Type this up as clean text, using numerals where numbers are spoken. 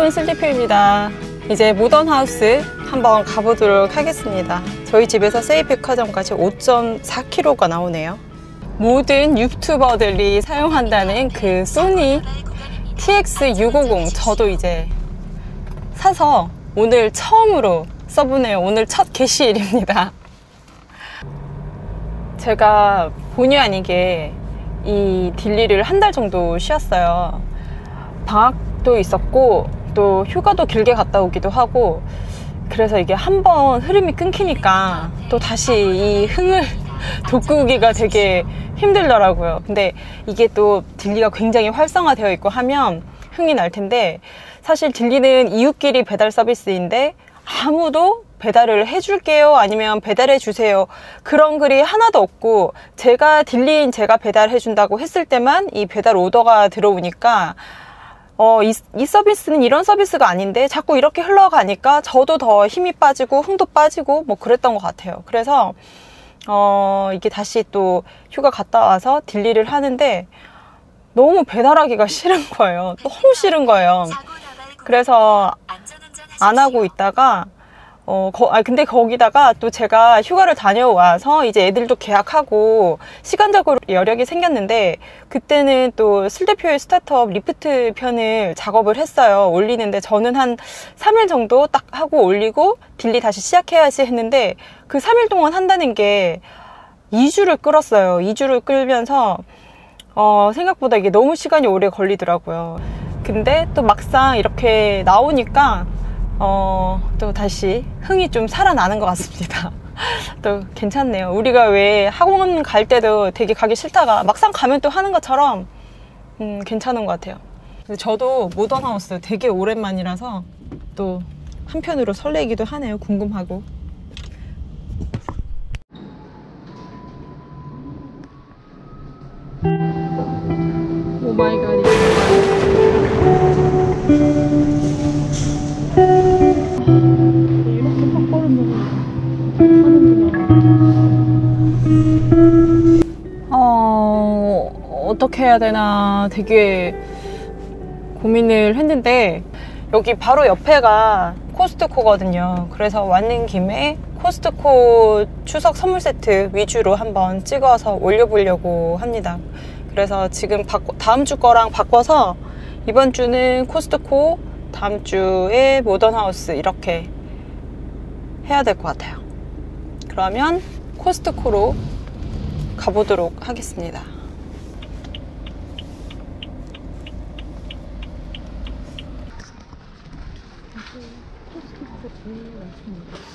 여러분, 슬리피입니다. 이제 모던하우스 한번 가보도록 하겠습니다. 저희 집에서 세이백화점까지 5.4km가 나오네요. 모든 유튜버들이 사용한다는 그 소니 TX650, 저도 이제 사서 오늘 처음으로 써보네요. 오늘 첫 게시일입니다. 제가 본의 아니게 이 딜리를 한 달 정도 쉬었어요. 방학도 있었고 또 휴가도 길게 갔다 오기도 하고, 그래서 이게 한번 흐름이 끊기니까 또 다시 이 흥을 돋구기가 되게 힘들더라고요. 근데 이게 또 딜리가 굉장히 활성화되어 있고 하면 흥이 날 텐데, 사실 딜리는 이웃끼리 배달 서비스인데 아무도 배달을 해줄게요 아니면 배달해 주세요 그런 글이 하나도 없고, 딜리인 제가 배달해준다고 했을 때만 이 배달 오더가 들어오니까 이 서비스는 이런 서비스가 아닌데 자꾸 이렇게 흘러가니까 저도 더 힘이 빠지고 흥도 빠지고 뭐 그랬던 것 같아요. 그래서 이게 다시 또 휴가 갔다 와서 딜리를 하는데 너무 배달하기가 싫은 거예요. 너무 싫은 거예요. 그래서 안 하고 있다가 근데 거기다가 또 제가 휴가를 다녀와서 이제 애들도 계약하고 시간적으로 여력이 생겼는데, 그때는 또 슬대표의 스타트업 리프트 편을 작업을 했어요. 올리는데 저는 한 3일 정도 딱 하고 올리고 딜리 다시 시작해야지 했는데, 그 3일 동안 한다는 게 2주를 끌었어요. 2주를 끌면서 생각보다 이게 너무 시간이 오래 걸리더라고요. 근데 또 막상 이렇게 나오니까 또 다시 흥이 좀 살아나는 것 같습니다. 또 괜찮네요. 우리가 왜 학원 갈 때도 되게 가기 싫다가 막상 가면 또 하는 것처럼 괜찮은 것 같아요. 저도 모던하우스 되게 오랜만이라서 또 한편으로 설레기도 하네요. 궁금하고. 오 마이 갓. 이렇게 팝corn을 하는구나. 어떻게 해야 되나 되게 고민을 했는데, 여기 바로 옆에가 코스트코거든요. 그래서 왔는 김에 코스트코 추석 선물 세트 위주로 한번 찍어서 올려보려고 합니다. 그래서 지금 다음 주 거랑 바꿔서 이번 주는 코스트코, 다음 주에 모던하우스 이렇게 해야 될 것 같아요. 그러면 코스트코로 가보도록 하겠습니다. 코스트코에 왔습니다.